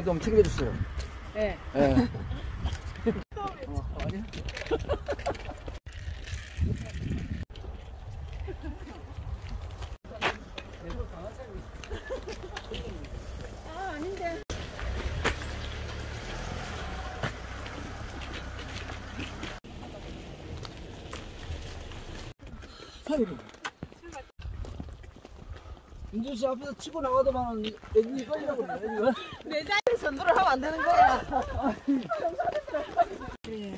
저기 좀 챙겨주세요. 네. 네. 아닌데. 윤준 씨 앞에서 치고 나가더만 애기 걸리라고 그래. 애기가. 내 자리에 선두를 하면 안 되는 거야. 그래.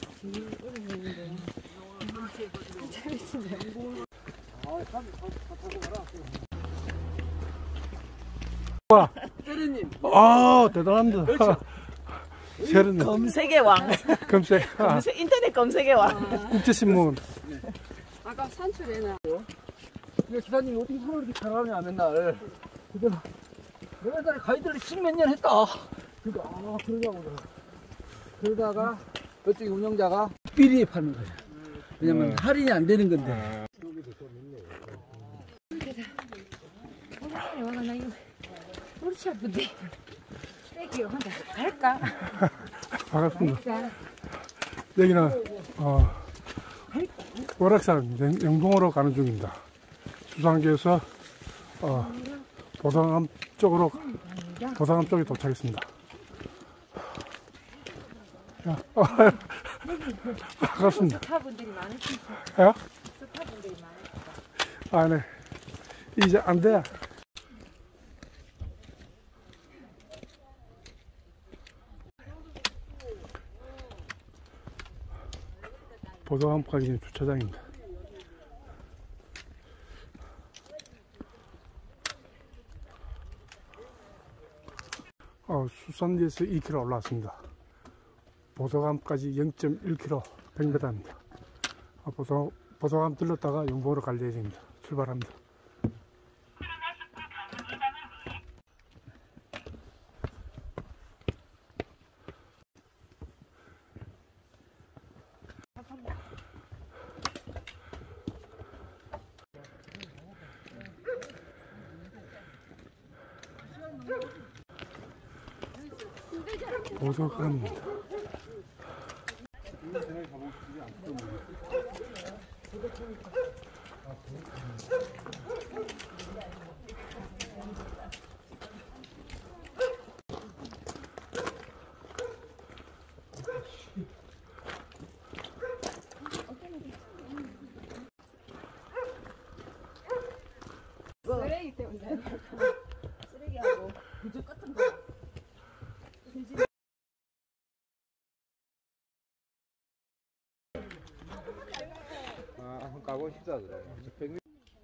와, 세리님. 아, 대단합니다. 세리님. 검색의 왕. 검색. 인터넷 검색의 왕. 국제신문. 아까 산출해놔. 이거 기사님이 어떻게 손을 이렇게 잘하냐 맨날. 그래서 내가 옛날에 가이드를 10몇 년 했다. 그러니까 그러냐고. 그러다가 그쪽에 운영자가 삐리에 파는 거야. 왜냐면 할인이 안 되는 건데. 와가 나 이거 무릎이 아픈데. 떼기로 한다. 갈까? 반갑습니다. 여기는 월악산 영동으로 가는 중입니다. 수상기에서 보성암 쪽에 도착했습니다. 반갑습니다. 스타분들이 많으시니까. 예? 스타분들이 많으시니까. 아, 네. 이제 안 돼. 보성암까지 주차장입니다. 수산리에서 2km 올라왔습니다. 보성암까지 0.1km 100m입니다. 보성암 들렀다가 영봉으로 갈 예정입니다. 출발합니다. 보석암입니다. 쓰레기 때문에. 쓰레기하고 부족 같은 거. 한번 가고 싶다 그래.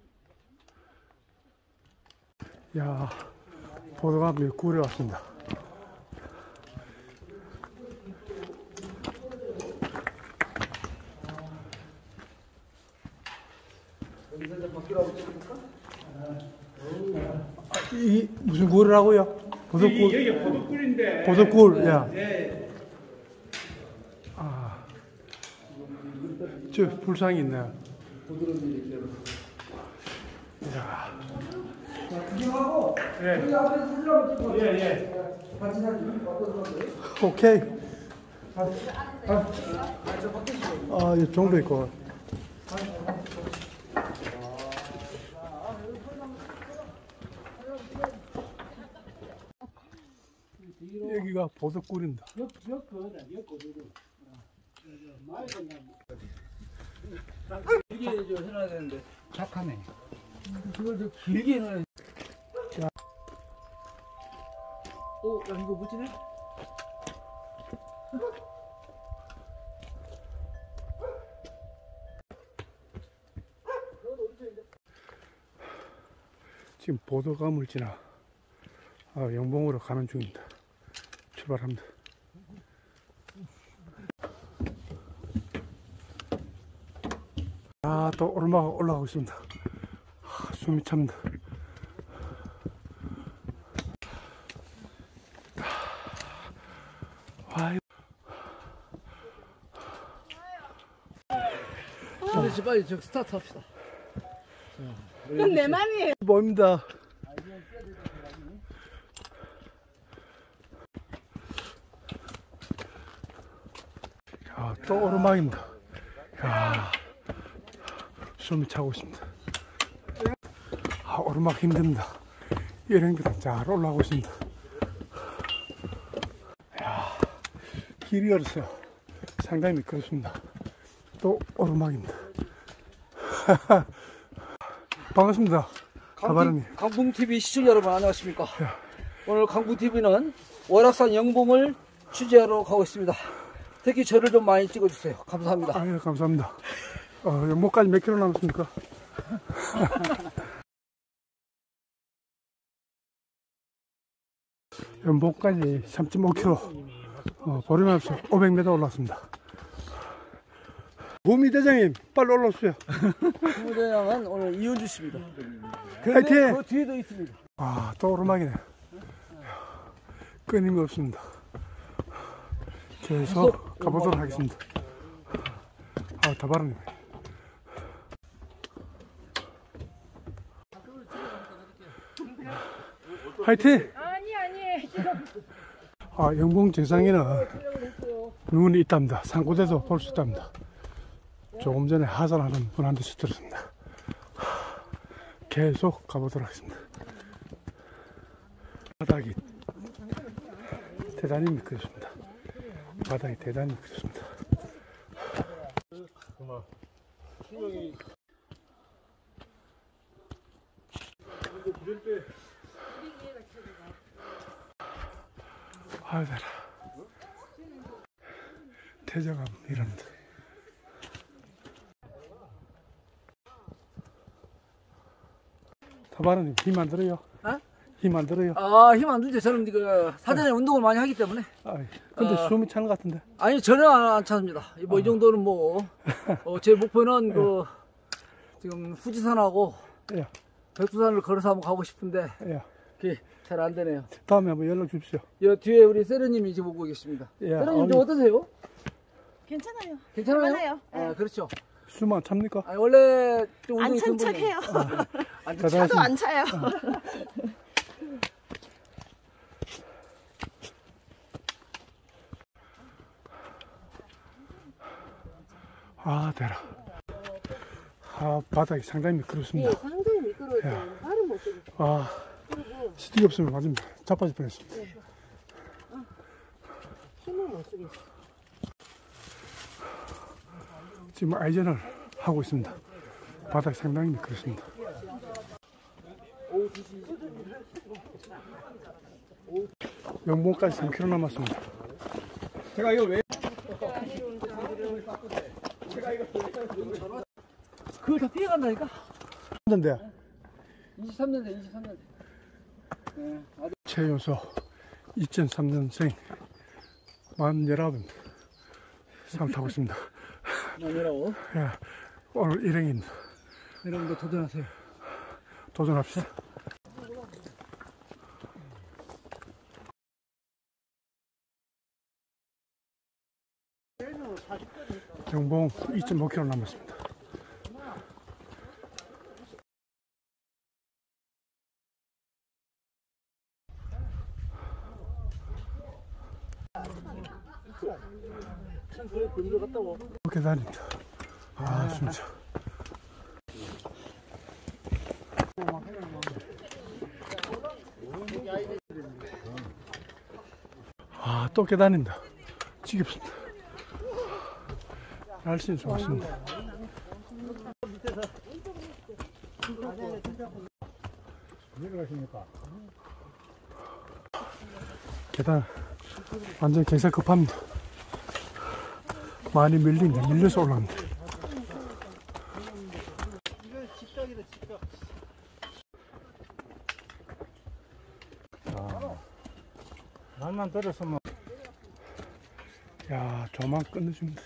야, 보석암이 굴에 왔습니다. 이 무슨 굴이라고요? 보석굴. 여기 보석굴인데. 보석굴. 야. 네. 아, 저 불상이 있네요. 야. 구경하고 예. 여기 앞에서 사진 한번 찍어. 예. 같이 사진 어떤 건데? 오케이. 저 밖에 있어. 아, 이 종도 있고. 여기가 보석굴입니다. 길게 좀 해놔야 되는데 착하네. 그걸 좀 길게 해놔야. 야, 오, 야 이거 멋지네. 지금 보석암을 지나 영봉으로 가는 중입니다. 출발합니다. 또 오르막 올라가고 있습니다. 숨이 찹니다. 빨리 저 스타트 합시다. 그건 내 맘이에요. 뭡니다. 또 오르막입니다. 야, 숨이 차고 있습니다. 오르막 힘듭니다. 이런게다 잘 올라가고 있습니다. 야, 길이 어려서요. 상당히 미끄럽습니다. 또 오르막입니다. 반갑습니다. 강풍TV 시청자 여러분 안녕하십니까. 오늘 강풍TV는 월악산 영봉을 취재하러 가고 있습니다. 특히 저를 좀 많이 찍어주세요. 감사합니다. 예, 감사합니다. 연봉까지 몇 킬로 남았습니까? 연봉까지 3.5km, 보름 앞서 500m 올랐습니다. 구미대장님, 빨리 올라오세요. 부부대장은 오늘 이은주 씨입니다. 화이팅! 그 뒤에도 있습니다. 또 오르막이네. 끊임없습니다. 계속 가보도록 하겠습니다. 다바르님. 화이팅! 아니 지금 영봉 정상에는 눈이 있답니다. 산고대도 볼 수 있답니다. 조금 전에 하산하는 분한테서 들었습니다. 계속 가보도록 하겠습니다. 바닥이 대단히 미끄럽습니다. 바닥이 대단히 미끄럽습니다. 아이고, 태자감 이런다. 다바르님 힘 안 들어요? 힘 안 들어요? 힘 안 들죠. 저는 사전에 운동을 많이 하기 때문에. 근데 숨이 차는 것 같은데? 아니, 전혀 안 찹니다. 이 정도는 제 목표는 지금 후지산하고 백두산을 걸어서 한번 가고 싶은데, 그게 잘 안 되네요. 다음에 한번 연락 주십시오. 여 뒤에 우리 세르님이 지금 오고 계십니다. 세르님 좀 어떠세요? 괜찮아요. 괜찮아요? 그렇죠. 숨 안 찹니까? 원래 좀 안 운동이 찬 된 척해요. 차도 안 차요. 대라. 바닥이 상당히 미끄럽습니다. 상당히 미끄러워요. 발은 못 쓰겠어요. 스틱 없으면 맞으면 자빠질 뻔했습니다. 힘을 못 쓰겠어요. 지금 아이전을 하고 있습니다. 바닥이 상당히 미끄럽습니다. 영봉까지 3km 남았습니다. 제가 이거 왜? 그걸 다 피해간다니까? 근데 23년생. 최연소 2003년생 49입니다. 상 타고 있습니다. 뭐라고? 오늘 일행입니다. 여러분도 도전하세요. 도전합시다. 영봉 2.5km 남았습니다. 계단입니다. 진짜. 또 계단입니다. 지겹습니다. 날씨는 좋습니다. 계단 완전 경사 급합니다. 많이 밀려서 올라갑니다. 날만 떨어서 저만 끝내줍니다.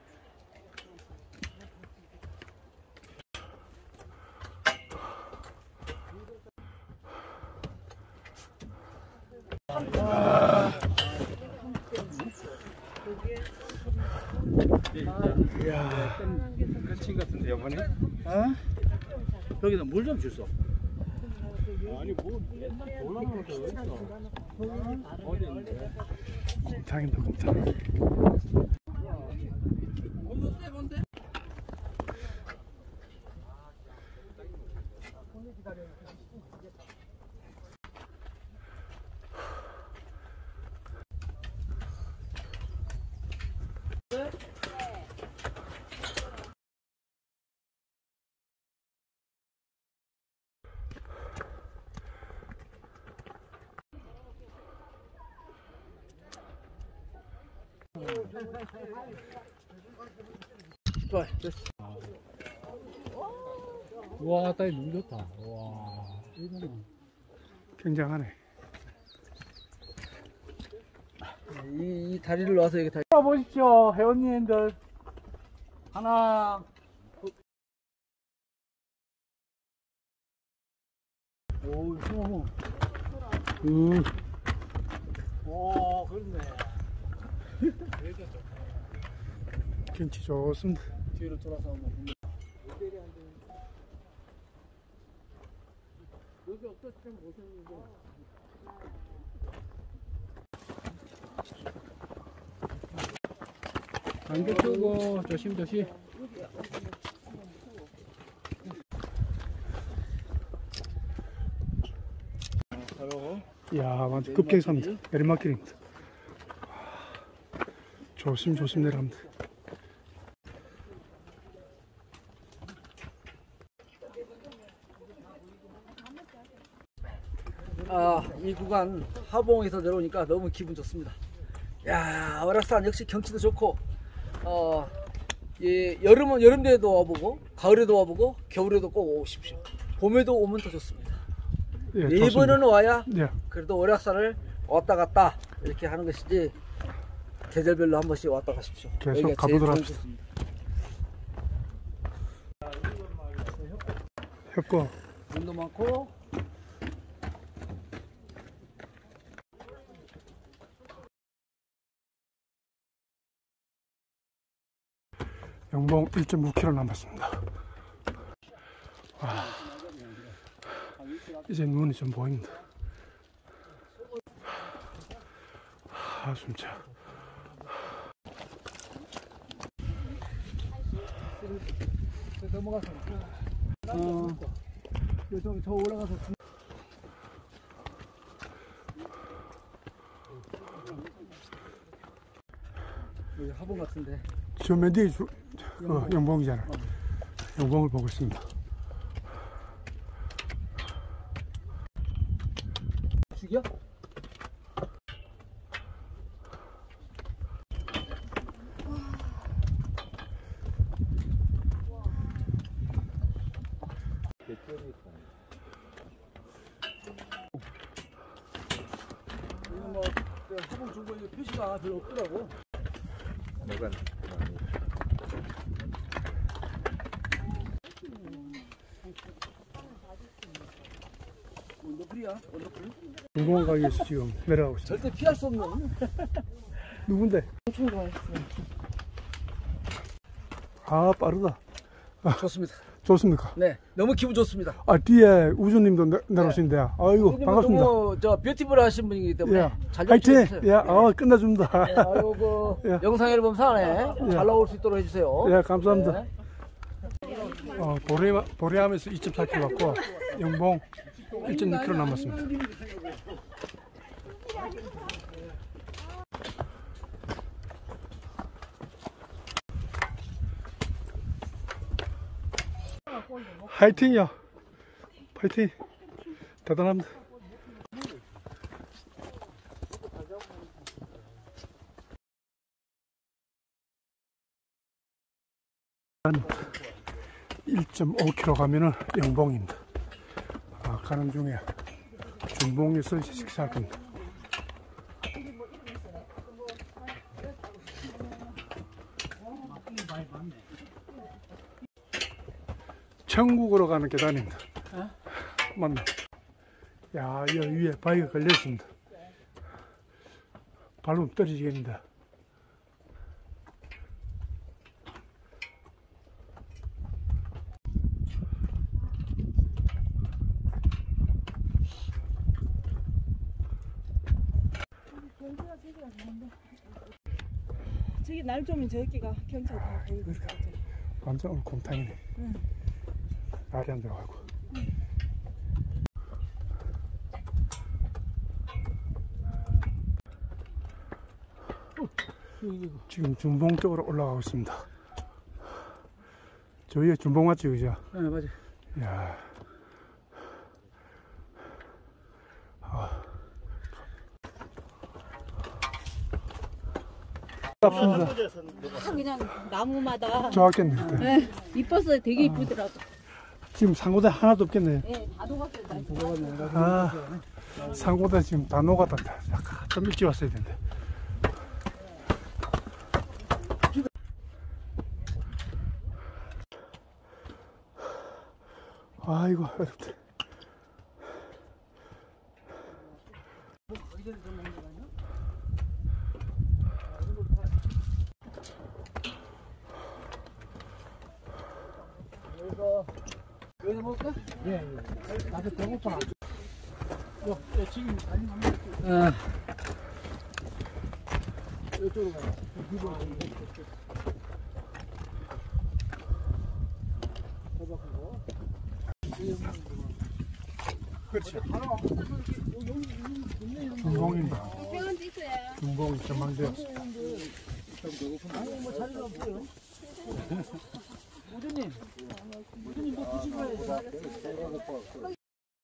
끝인 같은데 여보니? 여기다 물 좀 주소. 아니 뭐 올라오는 게 어딨어? 어디 있는데? 공창입니다, 공창. 좋아, 됐어. 와, 딸 너무 좋다. 와. 굉장하네. 이 다리를 놔서 여기 다리. 보십시오, 회원님들. 하나. 오, 어머. 오, 그렇네. 경치 좋습니다. 뒤로 돌아서 한번 보면. 여기 없었으면 못했는데. 안개 끄고 조심조심. 바로. 이야, 완전 급경사입니다. 내리막길입니다. 조심 내려갑니다. 이 구간 하봉에서 내려오니까 너무 기분 좋습니다. 야, 월악산 역시 경치도 좋고, 여름은 여름에도 와보고, 가을에도 와보고, 겨울에도 꼭 오십시오. 봄에도 오면 더 좋습니다. 예, 네 좋습니다. 번은 와야 예, 그래도 월악산을 왔다 갔다 이렇게 하는 것이지, 계절별로 한 번씩 왔다 가십시오. 계속 여기가 가보도록 제일 합시다. 좋습니다. 협거. 눈도 많고. 영봉 1.9km 남았습니다. 와, 이제 눈이 좀 보입니다. 숨차. 넘어가서. 저 올라가서. 여기 하봉 같은데. 저 맨 뒤에 영봉이잖아. 영봉을 보고 있습니다. 죽여? 이거 뭐 하봉 중고에 표시가 별로 없더라고. 내가 원더풀이야, 원더풀. 영봉 가게에서 지금 내려가고 있습니다. 절대 피할 수 없는. 누군데? 엄청 좋아했어. 아, 빠르다. 좋습니다. 좋습니까? 네, 너무 기분 좋습니다. 뒤에 우주님도 내려오신데, 아이고, 반갑습니다. 너무 뷰티풀 하신 분이기 때문에 예, 잘 화이팅! 해주세요. 예, 끝내줍니다. 네, 아이고, 예. 영상 앨범 사안에 잘 나올 수 있도록 해주세요. 예, 감사합니다. 네. 보리암에서 2.4km 왔고, 영봉 1.6km 남았습니다. 화이팅이요. 화이팅. 대단합니다. 한 1.5km 가면은 영봉입니다. 가는 중에 중봉에서 식사할 겁니다. 천국으로 가는 계단입니다. 맞나? 야, 이 위에 바위가 걸렸습니다. 밟으면 떨어지겠는데. 저기 날 좋으면 저기가 경찰 다 보이고 있어. 완전 오늘 곰탕이네. 응. 날이 안 들어가고. 지금 준봉 쪽으로 올라가고 있습니다. 저 위에 준봉 맞지, 그죠? 네, 맞아요. 이야. 깝습니다. 다 그냥 나무마다 좋았겠네. 그때. 네, 이뻤어요. 되게 이쁘더라고. 지금 상고대 하나도 없겠네. 네, 다 녹았어요. 다. 아, 상고대 지금 다 녹았다. 약간 좀 일찍 왔어야 되는데. 아이고, 어렵다. 여기서 먹을까? 예, 나도 배고파. 지금 응. 이쪽으로 가요. 그렇지. 중봉입니다. 병원도 있어요. 중봉이 전망되었어. 아니 뭐 자리가 없어요. 오주님, 오주님 뭐 드시고 가야지.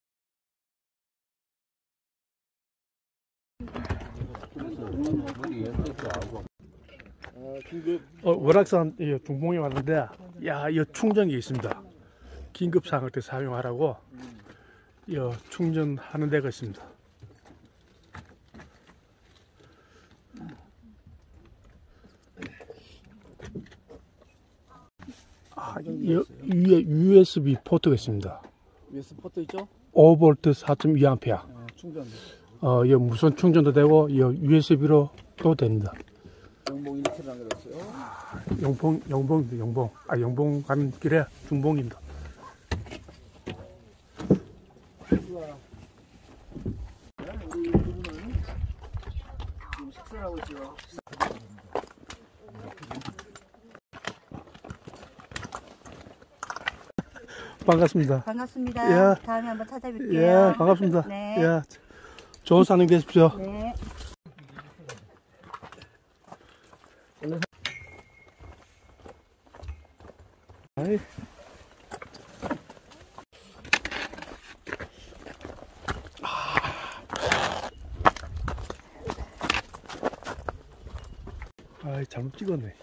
월악산 중봉에 왔는데, 야, 이 충전기 있습니다. 긴급 상황 때 사용하라고 이 충전하는 데가 있습니다. 아, 위에 USB 포트가 있습니다. USB 포트 있죠? 5V 4.2A. 충전. 이 무선 충전도 되고 이 USB로 또 됩니다. 영봉 1kg 남겨놨어요. 영봉. 아, 영봉 가는 길에 중봉입니다. 우리 부부는 지금 식사를 하고 있어요. 반갑습니다. 반갑습니다. 예. 다음에 한번 찾아뵐게요. 예, 반갑습니다. 네. 예, 좋은 산행 되십시오. 네. 아이. 아이, 잘못 찍었네.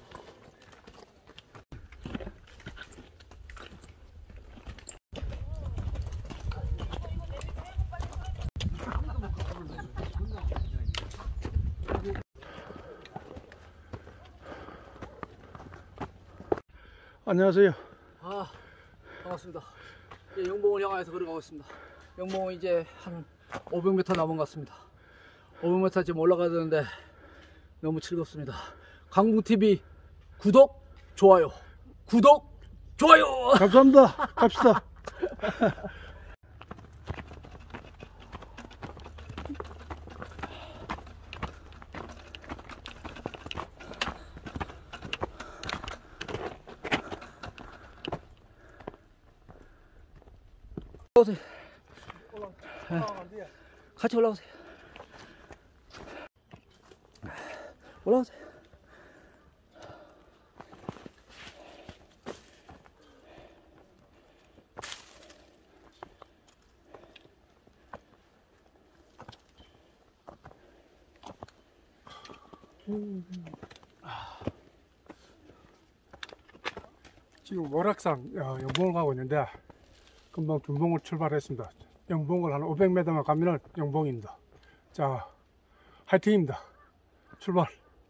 안녕하세요. 아, 반갑습니다. 이제 영봉을 향해서 걸어가고 있습니다. 영봉은 이제 한 500m 남은 것 같습니다. 500m 지금 올라가야 되는데 너무 즐겁습니다. 강북TV 구독, 좋아요. 구독, 좋아요! 감사합니다. 갑시다. 올라오세요. 같이 올라오세요. 올라오세요. 지금 월악산 영봉을 가고 있는데 금방 중봉을 출발했습니다. 영봉을 한 500m만 가면은 영봉입니다. 자, 화이팅입니다. 출발.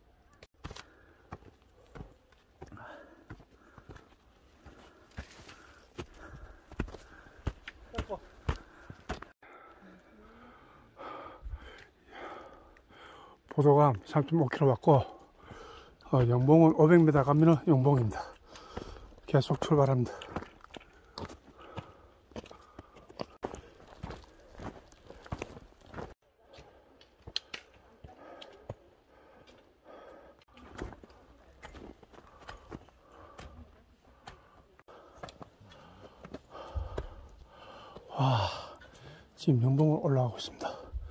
보도감 3.5km 왔고 영봉은 500m 가면은 영봉입니다. 계속 출발합니다. 와, 지금 영봉을 올라가고 있습니다.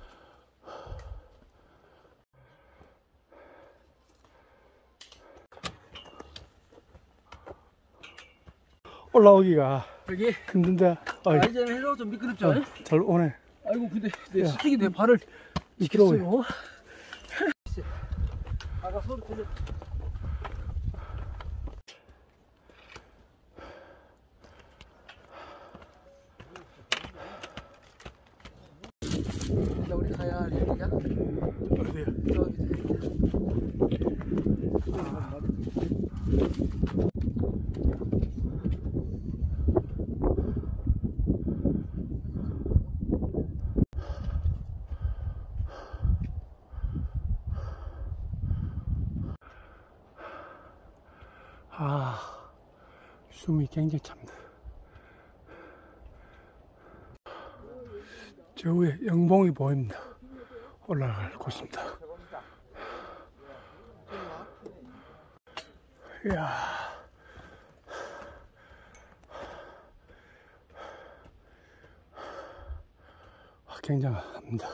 올라오기가 여기 힘든데 이제는 헬로 좀 미끄럽죠? 잘 오네. 아이고 근데 내 스틱이 내 발을 미끄러워요. 미끄러워요. 내가 소리 들려. 이제 우리 가야 할 일이냐? 어디야? 저기. 아, 숨이 굉장히 찹니다. 저 위에 영봉이 보입니다. 올라갈 곳입니다. 이야, 굉장합니다.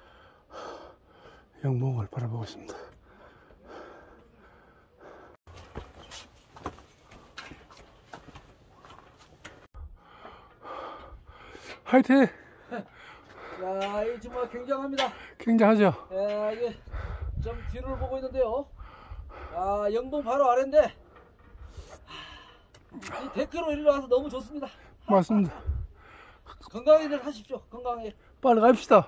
영봉을 바라보고 있습니다. 화이팅! 야, 이 정말 굉장합니다. 굉장하죠? 야, 이게 좀 뒤를 보고 있는데요. 아, 영봉 바로 아래인데 이 데크로 일어나서 너무 좋습니다. 맞습니다. 건강히들 하십시오. 건강히. 빨리 갑시다.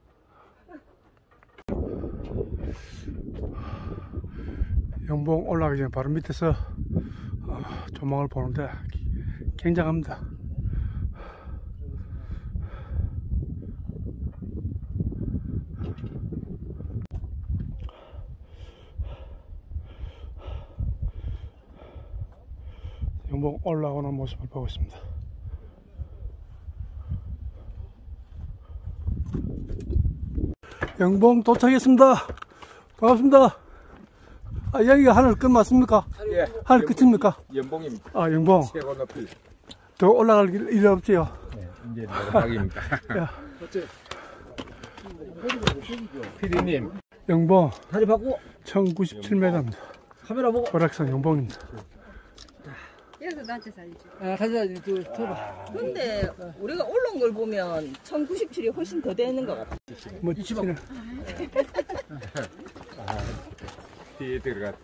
영봉 올라가기 전에 바로 밑에서 조망을 보는데 굉장합니다. 영봉 올라오는 모습을 보고 있습니다. 영봉 도착했습니다. 반갑습니다. 아, 여기가 하늘 끝 맞습니까? 예. 하늘 끝입니까? 연봉입니다. 아, 영봉. 최고 높이. 더 올라갈 일 없지요? 네, 이제 내려가기입니다. 야, 피디님. 영봉 다리 바꾸고 1097m입니다. 카메라 보고. 월악산 영봉입니다. 그래서 나한테 살지. 아, 사진 들어봐. 근데 우리가 올라온 걸 보면 1097이 훨씬 더 되는 것 같아. 멋지네. 뒤에 들어가.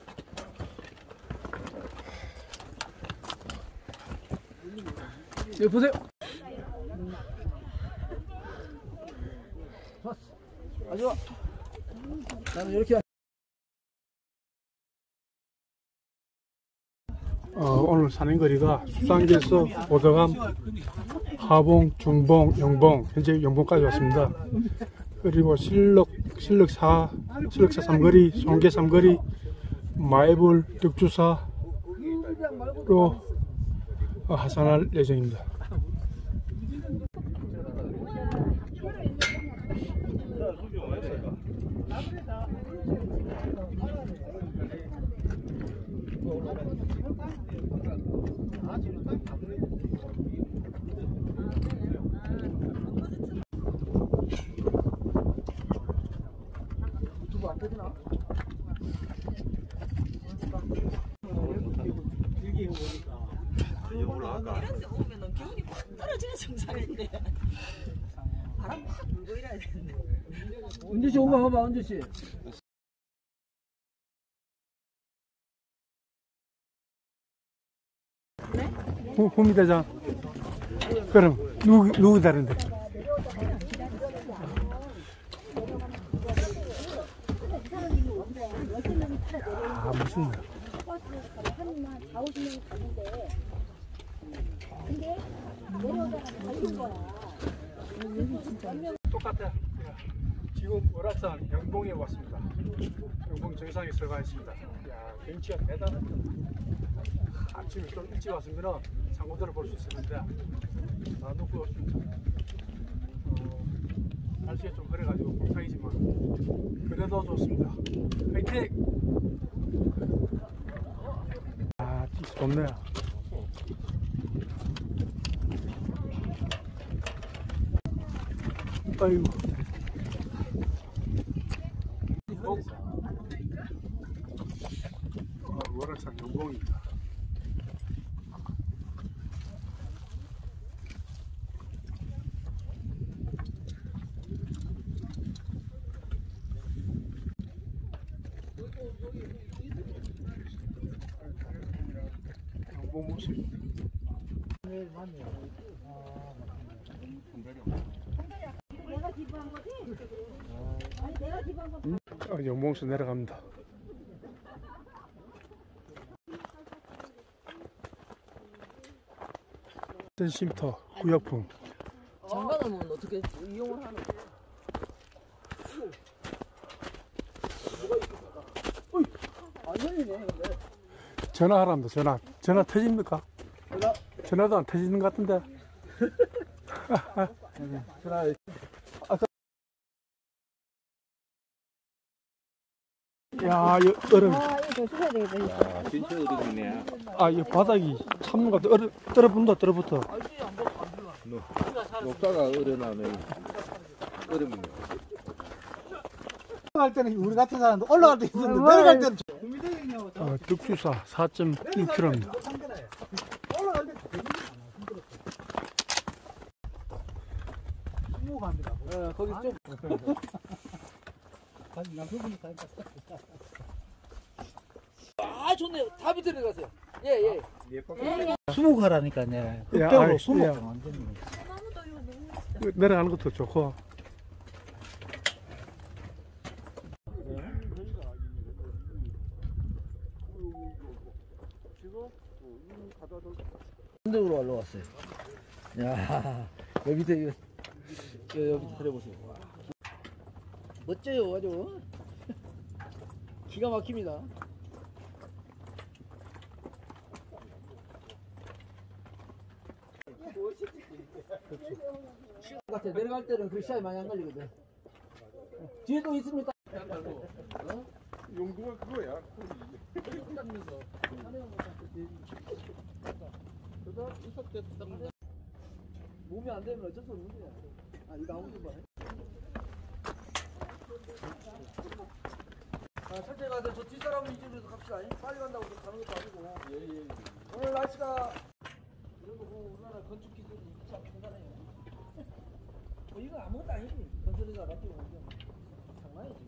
여기 보세요. 좋았어. 아주 좋아. 나는 이렇게. 오늘 산행거리가 수상계에서 보덕암, 하봉, 중봉, 영봉, 현재 영봉까지 왔습니다. 그리고 실럭 4 삼거리, 송계 3거리, 마애불, 득주사로 하산할 예정입니다. 유튜브 안 되나? 이런 데 오면은 기운이 확 떨어지는 정상인데 바람 확 불고 이래야 되는데. 은주 씨 오면 봐봐, 은주 씨. 후미 대장. 그럼 누구 다른데? 아, 무슨 똑같아. 지금 월악산 영봉에 왔습니다. 영봉 정상에 들어가 있습니다. 야, 경치가 대단하다. 아침에 좀 일찍 왔으면 상고들을 볼 수 있었는데 다 놓고 왔습니다. 날씨가 좀 그래가지고 공상이지만 그래도 좋습니다. 화이팅! 아, 진짜 좋네요. 아이고. 월악산 영봉입니다. 연봉 모습입니다. 연봉수 내려갑니다. 쉼터 구역품. 장관은 어떻게 이용을 하는 거야? 뭐가 있겠을까? 어이! 안 열리네, 근데. 전화하랍니다. 전화 터집니까? 전화도 안 터지는 것 같은데. 전화. 야, 이 얼음. 아, 이거 조심해야 되겠다. 아, 진짜 어렵네. 아, 이 바닥이 참는 것 같아. 얼음, 떨어붙어. 알지, 안 먹고 안 들어. 녹다가 얼어나면 얼음. 올라갈 때는 우리 같은 사람도 올라갈 때 있었는데 내려갈 때는 득주사 4.1km입니다. 올라갈 때 스무 갑니다. 거기 좀. 아, 좋네요. 다 밑에 들어가세요. 예. 스무 가라니까 내가 야, 극적으로 아이, 스무 야. 완전히. 내려가는 것도 좋고. 언덕으로 올라왔어요. 야, 여기 밑에 여기 들어보세요. 와. 멋져요, 아주. 기가 막힙니다. 같아. 내려갈 때는 그 시야에 많이 안 걸리거든. 뒤에도 있습니까? 용도가 그거야. 몸이 안 되면 어쩔 수 없는 거야. 아, 이거 아무도 봐. 자, 천천히 가세요. 저 뒷사람은 이쪽으로 갑시다. 빨리 간다고 가는 것도 아니고. 오늘 날씨가 이런 거 보고 우리나라 건축 기술이 참 대단해요. 이거 아무것도 아니지. 건설회사 맡기고 오면 장난이지.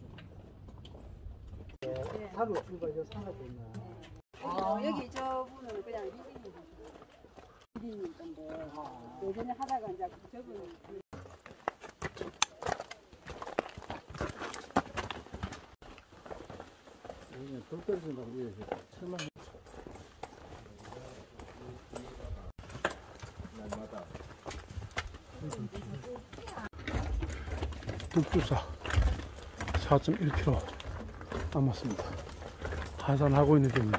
하루 출발해서 산업에 있나. 여기 저분은 그냥 리딩인 건데 예전에 하다가 이제 저분 돌 떨어진다고 그래서 천만. 득주사 4.1km 남았습니다. 하산하고 있는 중입니다.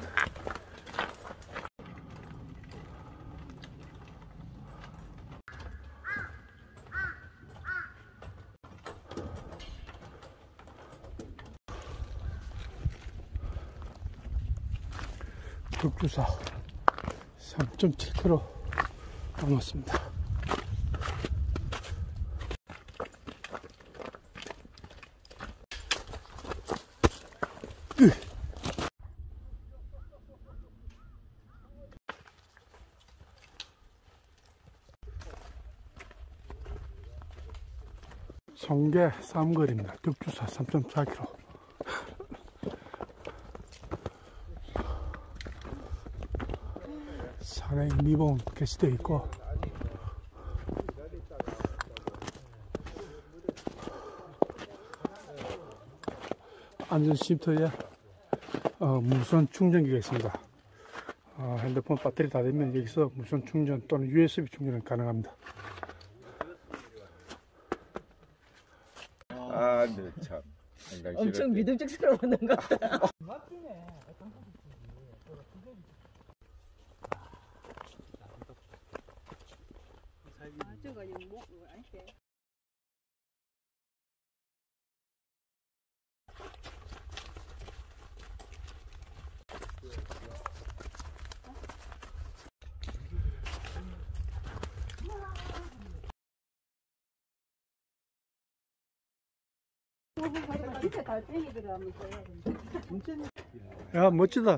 득주사 3.7km 남았습니다. 송계 쌈거리입니다. 득주사 3.4km. 산에 미봉 게시되어 있고 안전쉼터에 무선 충전기가 있습니다. 핸드폰 배터리 다 되면 여기서 무선 충전 또는 USB 충전이 가능합니다. 아, 네, 참. 엄청 믿음직스러운 것 같다. 저거 뭐 아닌데. 진짜 달팽이들하면서 야, 멋지다.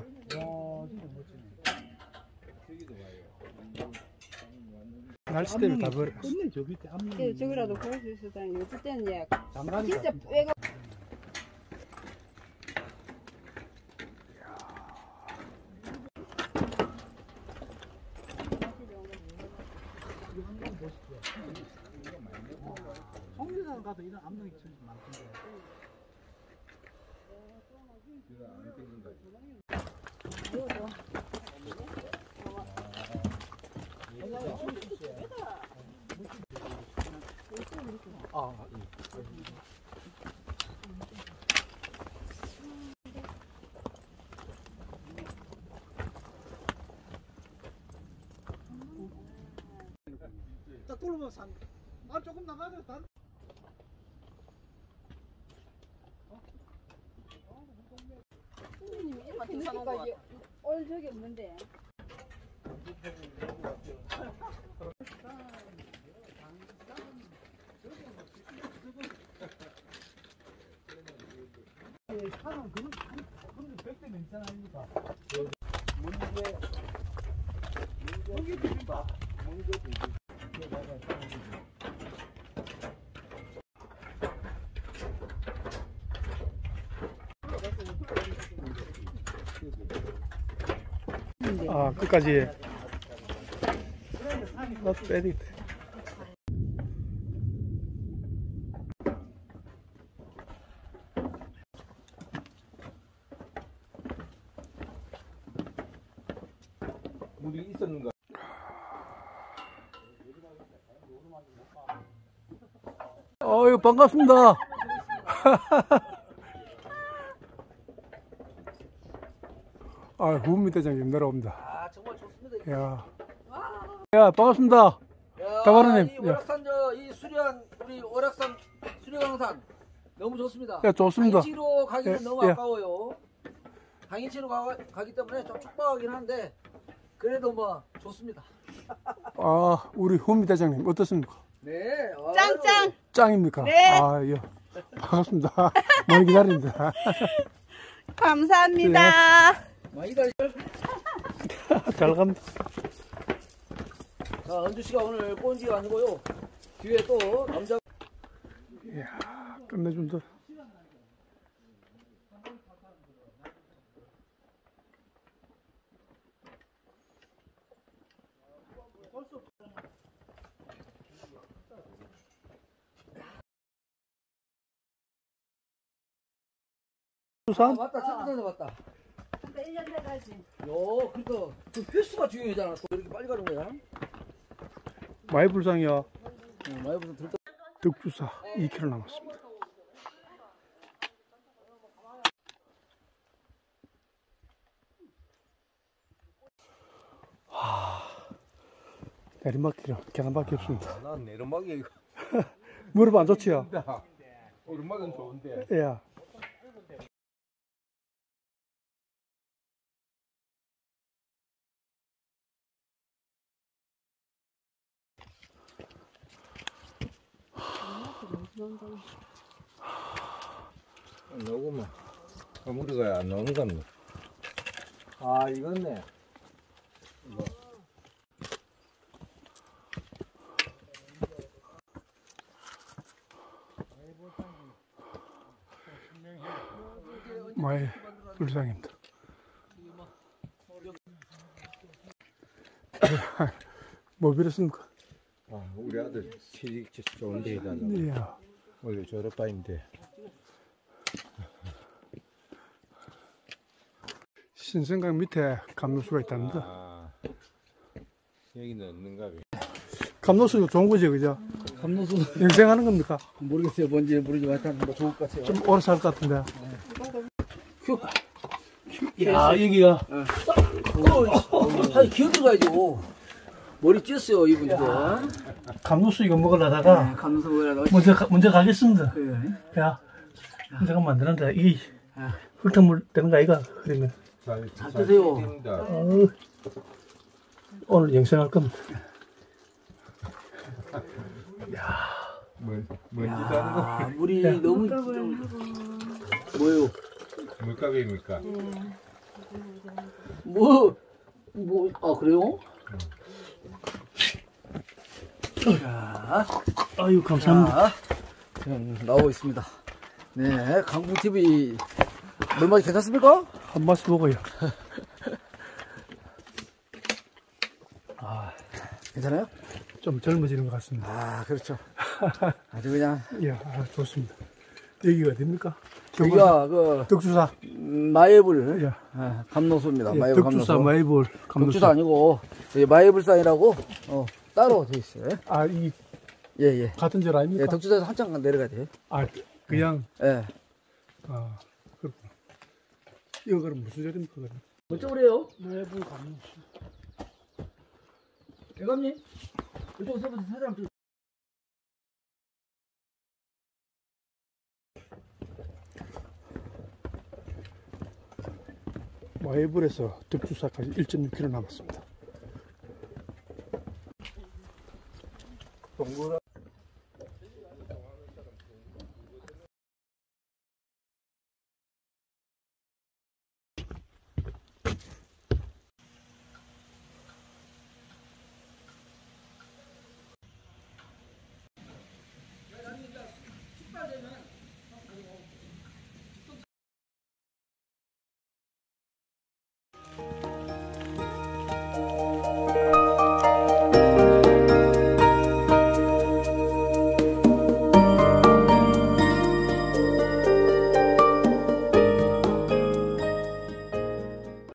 날씨 때문에 다 버려. 끝내 저 밑에 앞면. 저기라도 볼 수 있을 때는 어쩔 때는 예 장관이 진짜 빼가 보십시오. 송리산 가도 이런 암동이 많던데. 딱 돌면 산. 아 조금 나가야 돼. 이렇게 늦게까지 올 적이 없는데. 산은 그런 100대 괜찮아 아닙니까? 아, 끝까지. Not bad. 물이 있었는가? 어유 반갑습니다. 아, 후미 대장님 내려옵니다. 아 정말 좋습니다. 야, 반갑습니다. 다바르님. 이 월악산 이 수련 우리 월악산 수련강산 너무 좋습니다. 야, 좋습니다. 당일치로 가기는 예, 너무 예. 아까워요. 당일치로 가기 때문에 좀 촉박하긴 한데 그래도 뭐 좋습니다. 아, 우리 후미 대장님 어떻습니까? 네. 짱짱. 짱입니까? 네. 아, 예. 반갑습니다. 많이 기다립니다. 감사합니다. 많이 다. 잘 갑니다. 자, 은주 씨가 오늘 꼰지가 아니고요. 뒤에 또 남자. 이야, 끝내준다. 아, 수산? 맞다. 천천히 봤다. 1년 돼가지. 요, 그러니까 그 횟수가 중요하잖아. 또 이렇게 빨리 가는 거야. 많이 불상이야. 많이 무슨 들떠. 득주사 2km 남았습니다. 내리막길은 계단밖에 없습니다. 난 내리막이 이거 무릎 안 좋지요? 오르막은 좋은데. 예. 안 나오구만. 아무리가 안 나오는 건. 아, 이건네. 많이 불쌍입니다. 뭐 빌었습니까? 아, 우리 아들 취직 좋은데 해달라. 예. 원래 졸업반인데. 신생강 밑에 감로수가 있답니다. 아, 여기는 없는가 봐. 감로수가 좋은 거죠, 그죠? 감로수 영생하는 겁니까? 모르겠어요. 뭔지 모르지만 일단 뭐 좋을 것 같아요. 좀 오래 살 것 같은데. 야, 여기가. 아니, 기어 들어가야죠. 머리 찧었어요, 이분 이거. 감로수 이거 먹으려다가 감수 뭐야, 먼저 가겠습니다. 그래. 야, 내가 만드는데 이 흙탕물 되는 거 아이가? 그러면 잘 드세요. 오늘 영생할 겁니다. 뭔지 다는 거. 아, 물이 너무 뭐요? 물값입니까? 아, 그래요? 자, 아유, 감사합니다. 지금 나오고 있습니다. 네, 강북TV 물맛이 괜찮습니까? 한 맛 먹어요. 괜찮아요? 좀 젊어지는 것 같습니다. 아, 그렇죠. 아주 그냥. 예, 아, 좋습니다. 여기가 어딥니까? 여기가 그 덕주사. 마예불 예. 감노소입니다. 예, 마예불 덕주사 감노소. 마이볼 감노소. 덕주사 아니고 여기 마예불산이라고 따로 돼 있어요. 아, 이 예. 같은 절 아닙니까? 예, 덕주사에서 한참 내려가야 돼요. 아, 그냥. 예. 아, 그렇구나. 이거 그럼 무슨 절입니까? 그럼? 어쩌고 그래요? 마이볼 감노소. 대감님? 이쪽 서부터 사진 한번 찍 마이볼에서 덕주사까지 1.6km 남았습니다. 동그라